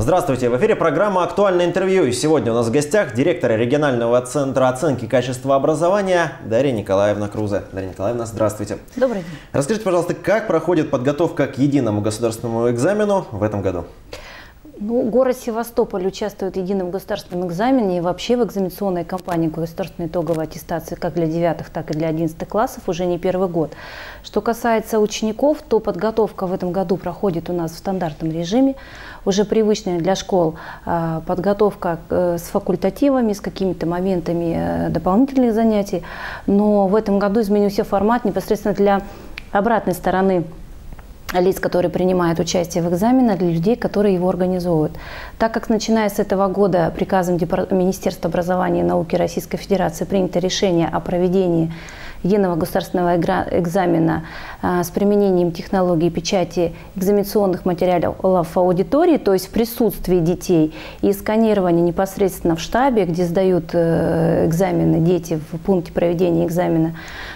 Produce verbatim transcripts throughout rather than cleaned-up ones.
Здравствуйте! В эфире программа «Актуальное интервью». И сегодня у нас в гостях директор регионального центра оценки качества образования Дарья Николаевна Крузе. Дарья Николаевна, здравствуйте. Добрый день. Расскажите, пожалуйста, как проходит подготовка к единому государственному экзамену в этом году? Ну, город Севастополь участвует в едином государственном экзамене и вообще в экзаменационной кампании государственной итоговой аттестации как для девятых, так и для одиннадцатых классов уже не первый год. Что касается учеников, то подготовка в этом году проходит у нас в стандартном режиме. Уже привычная для школ подготовка с факультативами, с какими-то моментами дополнительных занятий. Но в этом году изменился формат непосредственно для обратной стороны лиц, которые принимают участие в экзамене, для людей, которые его организовывают. Так как начиная с этого года приказом Министерства образования и науки Российской Федерации принято решение о проведении единого государственного экзамена с применением технологии печати экзаменационных материалов в аудитории, то есть в присутствии детей, и сканирование непосредственно в штабе, где сдают экзамены дети в пункте проведения экзамена,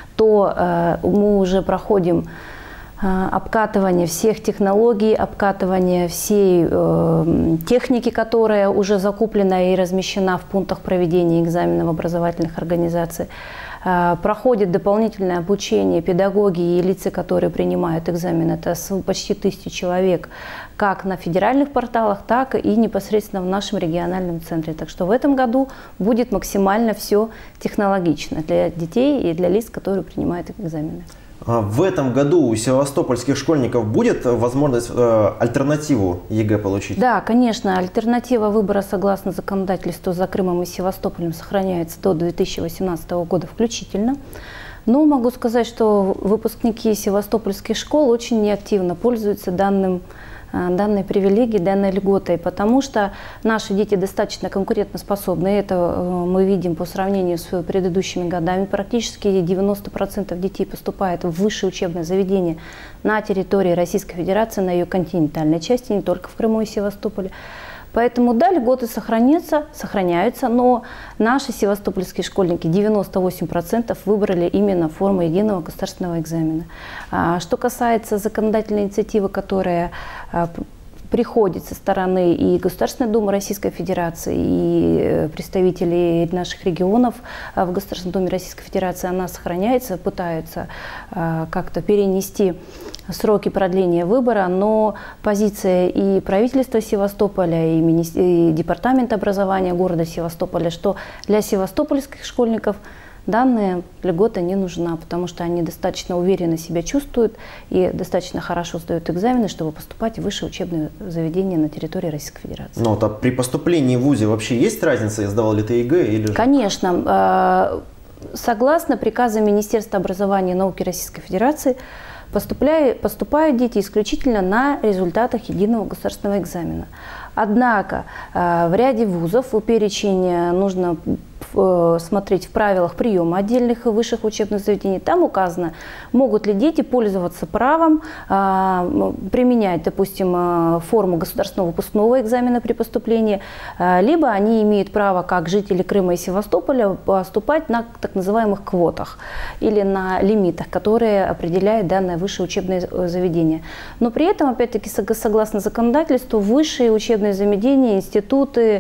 то мы уже проходим обкатывание всех технологий, обкатывание всей э, техники, которая уже закуплена и размещена в пунктах проведения экзамена в образовательных организациях. Э, проходит дополнительное обучение педагоги и лица, которые принимают экзамен. Это почти тысяча человек, как на федеральных порталах, так и непосредственно в нашем региональном центре. Так что в этом году будет максимально все технологично для детей и для лиц, которые принимают экзамены. В этом году у севастопольских школьников будет возможность э, альтернативу ЕГЭ получить? Да, конечно. Альтернатива выбора согласно законодательству за Крымом и Севастополем сохраняется до две тысячи восемнадцатого года включительно. Но могу сказать, что выпускники севастопольских школ очень неактивно пользуются данным данной привилегией, данной льготой, потому что наши дети достаточно конкурентоспособны. Это мы видим по сравнению с предыдущими годами. Практически девяносто процентов детей поступает в высшее учебное заведение на территории Российской Федерации, на ее континентальной части, не только в Крыму и Севастополе. Поэтому, да, льготы сохранятся, сохраняются, но наши севастопольские школьники, девяносто восемь процентов, выбрали именно форму единого государственного экзамена. Что касается законодательной инициативы, которая приходит со стороны и Государственной Думы Российской Федерации, и представителей наших регионов в Государственной Думе Российской Федерации, она сохраняется, пытаются как-то перенести сроки продления выбора, но позиция и правительства Севастополя, и, и Департамента образования города Севастополя, что для севастопольских школьников данная льгота не нужна, потому что они достаточно уверенно себя чувствуют и достаточно хорошо сдают экзамены, чтобы поступать в высшее учебное заведение на территории Российской Федерации. Ну, а при поступлении в ВУЗе вообще есть разница, сдавал ли ты ЕГЭ или же? Конечно. Согласно приказам Министерства образования и науки Российской Федерации, поступают, поступают дети исключительно на результатах единого государственного экзамена. Однако в ряде вузов у перечень нужно смотреть в правилах приема отдельных высших учебных заведений. Там указано, могут ли дети пользоваться правом применять, допустим, форму государственного выпускного экзамена при поступлении, либо они имеют право, как жители Крыма и Севастополя, поступать на так называемых квотах или на лимитах, которые определяет данное высшее учебное заведение. Но при этом, опять-таки, согласно законодательству, высшие учебные заведения, институты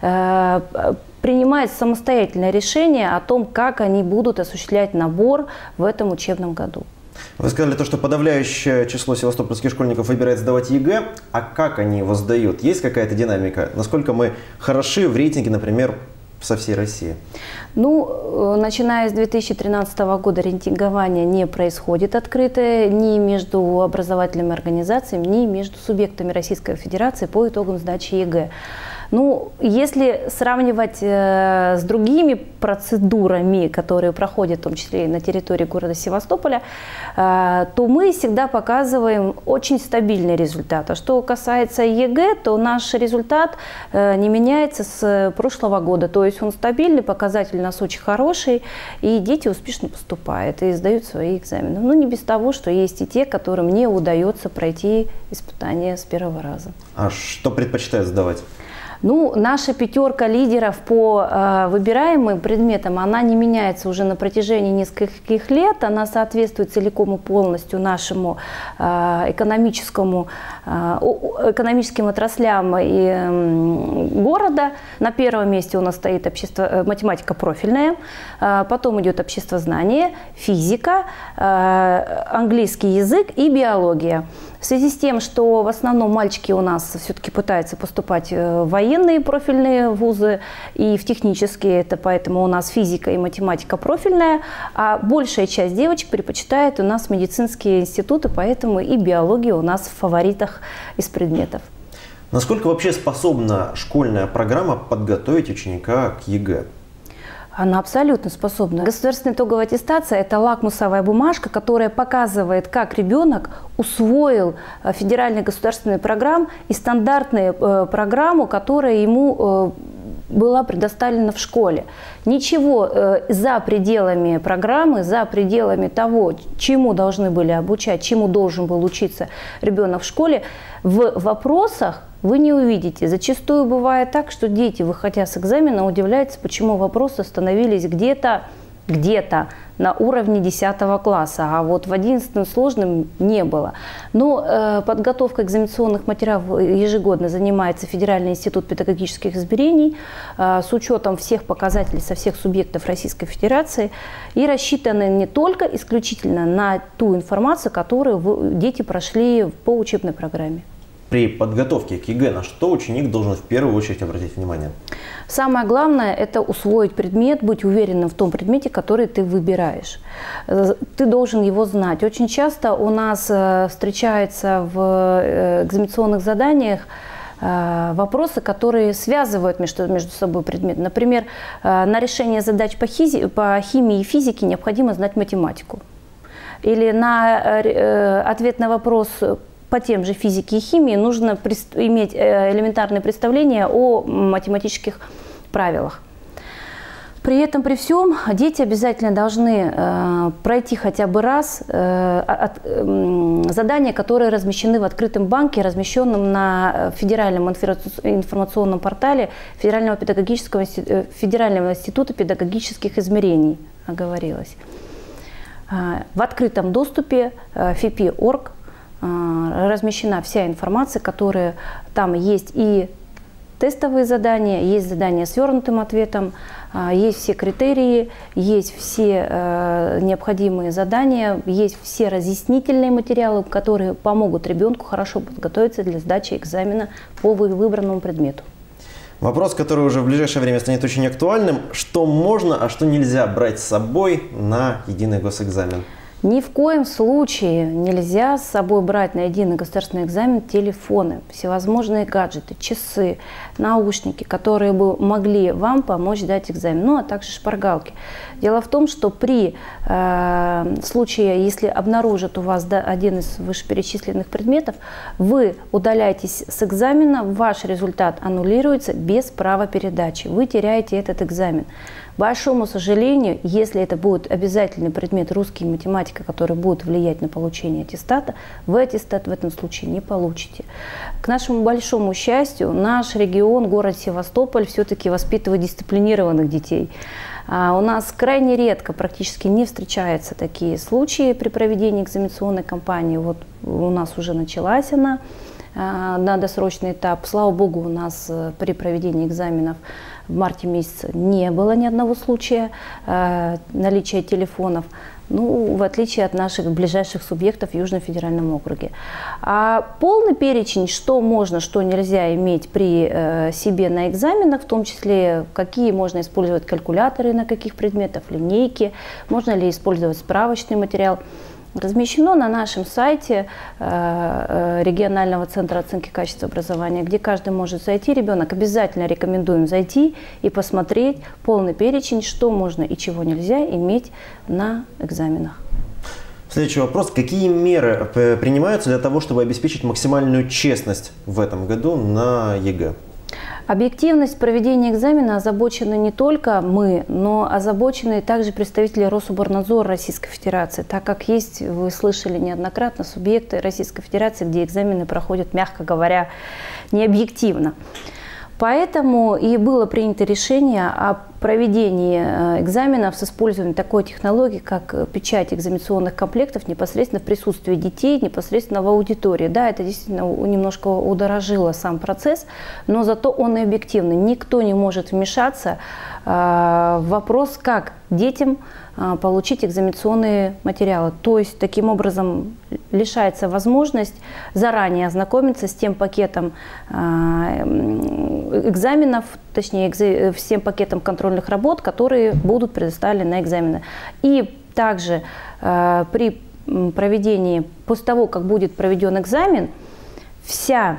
принимают самостоятельное решение о том, как они будут осуществлять набор в этом учебном году. Вы сказали то, что подавляющее число севастопольских школьников выбирает сдавать ЕГЭ. А как они его сдают? Есть какая-то динамика? Насколько мы хороши в рейтинге, например, со всей России? Ну, начиная с две тысячи тринадцатого года рейтингование не происходит открытое ни между образовательными организациями, ни между субъектами Российской Федерации по итогам сдачи ЕГЭ. Ну, если сравнивать э, с другими процедурами, которые проходят, в том числе и на территории города Севастополя, э, то мы всегда показываем очень стабильный результат. А что касается ЕГЭ, то наш результат э, не меняется с прошлого года. То есть он стабильный, показатель у нас очень хороший, и дети успешно поступают и сдают свои экзамены. Ну, не без того, что есть и те, которым не удается пройти испытания с первого раза. А что предпочитают сдавать? Ну, наша пятерка лидеров по э, выбираемым предметам, она не меняется уже на протяжении нескольких лет. Она соответствует целиком и полностью нашему э, экономическому, э, экономическим отраслям и, э, города. На первом месте у нас стоит общество, э, математика профильная, э, потом идет обществознание, физика, э, английский язык и биология. В связи с тем, что в основном мальчики у нас все-таки пытаются поступать в военные профильные вузы и в технические, это поэтому у нас физика и математика профильная, а большая часть девочек предпочитает у нас медицинские институты, поэтому и биология у нас в фаворитах из предметов. Насколько вообще способна школьная программа подготовить ученика к ЕГЭ? Она абсолютно способна. Государственная итоговая аттестация – это лакмусовая бумажка, которая показывает, как ребенок усвоил федеральные государственные программы и стандартную э, программу, которая ему э, была предоставлена в школе. Ничего э, за пределами программы, за пределами того, чему должны были обучать, чему должен был учиться ребенок в школе, в вопросах вы не увидите. Зачастую бывает так, что дети, выходя с экзамена, удивляются, почему вопросы остановились где-то, где-то на уровне десятого класса, а вот в одиннадцатом сложным не было. Но э, подготовка экзаменационных материалов ежегодно занимается Федеральный институт педагогических измерений э, с учетом всех показателей со всех субъектов Российской Федерации и рассчитаны не только исключительно на ту информацию, которую вы, дети прошли по учебной программе. При подготовке к ЕГЭ на что ученик должен в первую очередь обратить внимание? Самое главное – это усвоить предмет, быть уверенным в том предмете, который ты выбираешь. Ты должен его знать. Очень часто у нас встречаются в экзаменационных заданиях вопросы, которые связывают между, между собой предметы. Например, на решение задач по, хизи, по химии и физике необходимо знать математику. Или на ответ на вопрос по тем же физике и химии нужно иметь элементарное представление о математических правилах. При этом, при всем, дети обязательно должны э, пройти хотя бы раз э, от, э, задания, которые размещены в открытом банке, размещенном на Федеральном информационном портале Федерального, педагогического, Федерального института педагогических измерений, оговорилась. Э, в открытом доступе э, эф и пи точка орг размещена вся информация, которая там есть, и тестовые задания, есть задания с свернутым ответом, есть все критерии, есть все э, необходимые задания, есть все разъяснительные материалы, которые помогут ребенку хорошо подготовиться для сдачи экзамена по выбранному предмету. Вопрос, который уже в ближайшее время станет очень актуальным: что можно, а что нельзя брать с собой на единый госэкзамен? Ни в коем случае нельзя с собой брать на единый государственный экзамен телефоны, всевозможные гаджеты, часы, наушники, которые бы могли вам помочь дать экзамен, ну а также шпаргалки. Дело в том, что при э, случае, если обнаружат у вас да, один из вышеперечисленных предметов, вы удаляетесь с экзамена, ваш результат аннулируется без права передачи, вы теряете этот экзамен. К большому сожалению, если это будет обязательный предмет русский и математика, который будет влиять на получение аттестата, вы аттестат в этом случае не получите. К нашему большому счастью, наш регион, город Севастополь, все-таки воспитывает дисциплинированных детей. А у нас крайне редко, практически не встречаются такие случаи при проведении экзаменационной кампании. Вот у нас уже началась она на досрочный этап. Слава богу, у нас при проведении экзаменов в марте месяце не было ни одного случая э, наличия телефонов, ну, в отличие от наших ближайших субъектов в Южном федеральном округе. А полный перечень, что можно, что нельзя иметь при э, себе на экзаменах, в том числе, какие можно использовать калькуляторы, на каких предметах, линейки, можно ли использовать справочный материал, размещено на нашем сайте э, регионального центра оценки качества образования, где каждый может зайти. Ребенок обязательно рекомендуем зайти и посмотреть полный перечень, что можно и чего нельзя иметь на экзаменах. Следующий вопрос. Какие меры принимаются для того, чтобы обеспечить максимальную честность в этом году на ЕГЭ? Объективность проведения экзамена озабочены не только мы, но озабочены также представители Рособорнадзора Российской Федерации, так как есть, вы слышали неоднократно, субъекты Российской Федерации, где экзамены проходят, мягко говоря, необъективно. Поэтому и было принято решение о проведении экзаменов с использованием такой технологии, как печать экзаменационных комплектов непосредственно в присутствии детей, непосредственно в аудитории. Да, это действительно немножко удорожило сам процесс, но зато он и объективный. Никто не может вмешаться в вопрос, как детям получить экзаменационные материалы. То есть таким образом лишается возможность заранее ознакомиться с тем пакетом экзаменов, точнее всем пакетом контрольных работ, которые будут предоставлены на экзамены. И также при проведении, после того, как будет проведен экзамен, вся,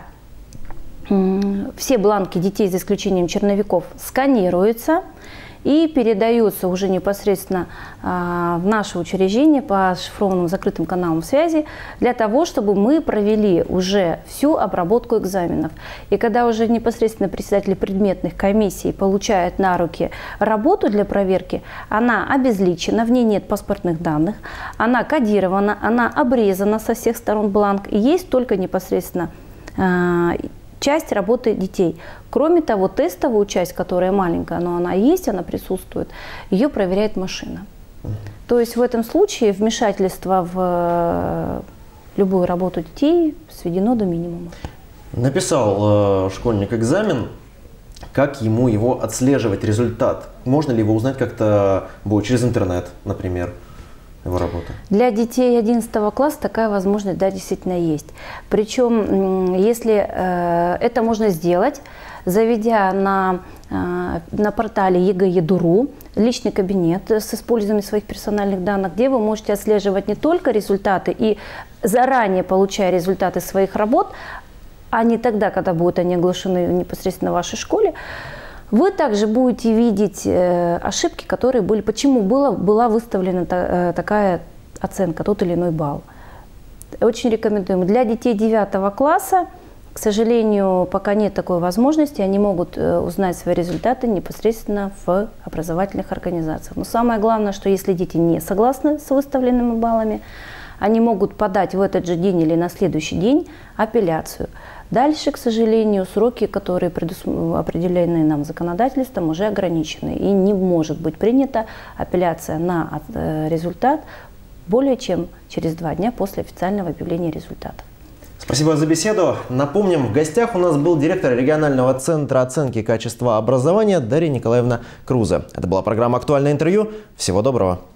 все бланки детей, за исключением черновиков, сканируются и передаются уже непосредственно а, в наше учреждение по шифрованным закрытым каналам связи для того, чтобы мы провели уже всю обработку экзаменов. И когда уже непосредственно председатели предметных комиссий получают на руки работу для проверки, она обезличена, в ней нет паспортных данных, она кодирована, она обрезана со всех сторон бланк, и есть только непосредственно а, часть работы детей. Кроме того, тестовую часть, которая маленькая, но она есть, она присутствует, ее проверяет машина. То есть в этом случае вмешательство в любую работу детей сведено до минимума. Написал э, школьник экзамен, как ему его отслеживать, результат? Можно ли его узнать как-то будет через интернет, например? Его работа. Для детей одиннадцатого класса такая возможность, да, действительно есть. Причем, если э, это можно сделать, заведя на, э, на портале ЕГЭ-ЕДУ.ру личный кабинет с использованием своих персональных данных, где вы можете отслеживать не только результаты и заранее получая результаты своих работ, а не тогда, когда будут они оглашены непосредственно в вашей школе. Вы также будете видеть э, ошибки, которые были, почему было, была выставлена та, э, такая оценка, тот или иной балл. Очень рекомендуем. Для детей девятого класса, к сожалению, пока нет такой возможности, они могут э, узнать свои результаты непосредственно в образовательных организациях. Но самое главное, что если дети не согласны с выставленными баллами, они могут подать в этот же день или на следующий день апелляцию. Дальше, к сожалению, сроки, которые определены нам законодательством, уже ограничены. И не может быть принята апелляция на результат более чем через два дня после официального объявления результатов. Спасибо за беседу. Напомним, в гостях у нас был директор регионального центра оценки качества образования Дарья Николаевна Крузе. Это была программа «Актуальное интервью». Всего доброго.